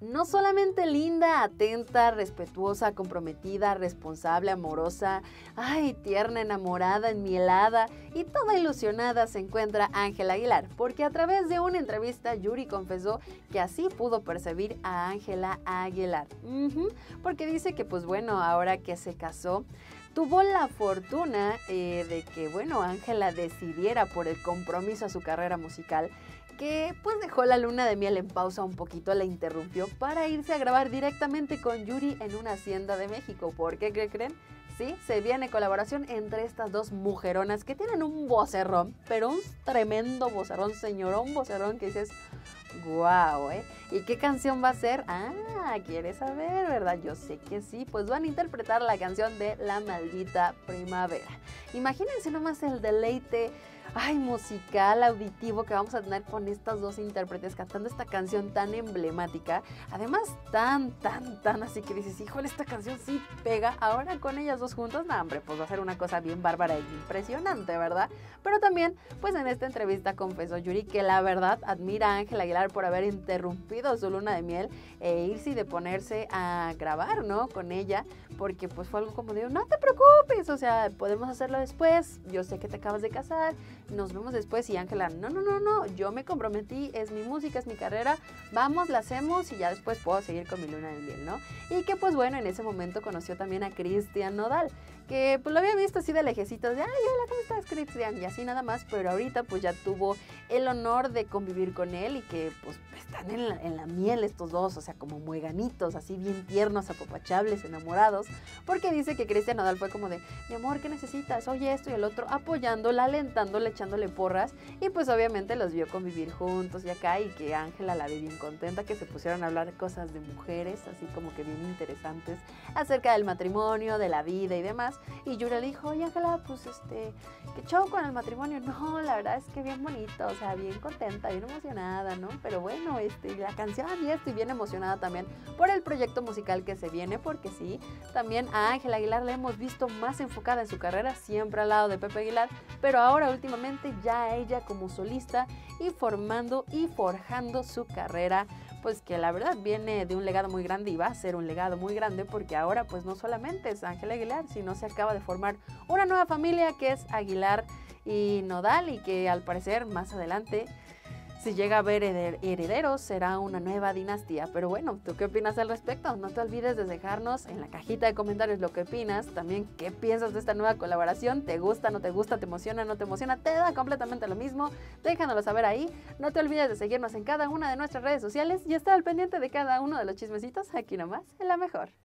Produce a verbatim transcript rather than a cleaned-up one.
No solamente linda, atenta, respetuosa, comprometida, responsable, amorosa, ay, tierna, enamorada, enmielada y toda ilusionada se encuentra Ángela Aguilar, porque a través de una entrevista Yuri confesó que así pudo percibir a Ángela Aguilar, uh-huh, porque dice que pues bueno, ahora que se casó, tuvo la fortuna eh, de que, bueno, Ángela decidiera por el compromiso a su carrera musical, que pues dejó la luna de miel en pausa un poquito, la interrumpió para irse a grabar directamente con Yuri en una hacienda de México. ¿Por qué? ¿Qué creen? Sí, se viene colaboración entre estas dos mujeronas que tienen un vocerrón, pero un tremendo vocerrón, señorón, un vocerrón que dices, guau, ¿eh? ¿Y qué canción va a ser? Ah, ¿quieres saber, verdad? Yo sé que sí, pues van a interpretar la canción de La Maldita Primavera. Imagínense nomás el deleite, ay, musical, auditivo que vamos a tener con estas dos intérpretes cantando esta canción tan emblemática, además tan, tan, tan así que dices, híjole, esta canción sí pega, ahora con ellas dos juntas, no, hombre, pues va a ser una cosa bien bárbara e impresionante, ¿verdad? Pero también, pues en esta entrevista confesó Yuri que la verdad admira a Ángela Aguilar por haber interrumpido su luna de miel e irse y de ponerse a grabar, ¿no? Con ella, porque pues fue algo como de, no te preocupes, o sea, podemos hacerlo después, yo sé que te acabas de casar, nos vemos después. Y Ángela, no, no, no, no, yo me comprometí, es mi música, es mi carrera, vamos, la hacemos y ya después puedo seguir con mi luna de miel, ¿no? Y que pues bueno, en ese momento conoció también a Cristian Nodal, que pues lo había visto así de lejecitos, de, ay, hola, ¿cómo estás, Cristian? Y así nada más, pero ahorita pues ya tuvo el honor de convivir con él y que pues están en la, en la miel estos dos, o sea, como mueganitos, así bien tiernos, apapachables, enamorados, porque dice que Cristian Nodal fue como de, mi amor, ¿qué necesitas? Oye, esto y el otro, apoyándola, alentándola, echándole porras, y pues obviamente los vio convivir juntos y acá, y que Ángela la ve bien contenta, que se pusieron a hablar cosas de mujeres, así como que bien interesantes, acerca del matrimonio, de la vida y demás, y Yuri le dijo, oye Ángela, pues este, ¿qué show con el matrimonio? No, la verdad es que bien bonito, o sea, bien contenta, bien emocionada, ¿no? Pero bueno, este, la canción, y estoy bien emocionada también por el proyecto musical que se viene, porque sí, también a Ángela Aguilar la hemos visto más enfocada en su carrera, siempre al lado de Pepe Aguilar, pero ahora últimamente ya ella como solista y formando y forjando su carrera, pues que la verdad viene de un legado muy grande y va a ser un legado muy grande, porque ahora pues no solamente es Ángela Aguilar, sino se acaba de formar una nueva familia que es Aguilar y Nodal, y que al parecer más adelante, si llega a haber herederos, será una nueva dinastía. Pero bueno, ¿tú qué opinas al respecto? No te olvides de dejarnos en la cajita de comentarios lo que opinas. También, ¿qué piensas de esta nueva colaboración? ¿Te gusta, no te gusta, te emociona, no te emociona? ¿Te da completamente lo mismo? Déjanoslo saber ahí. No te olvides de seguirnos en cada una de nuestras redes sociales y estar al pendiente de cada uno de los chismecitos aquí nomás, en La Mejor.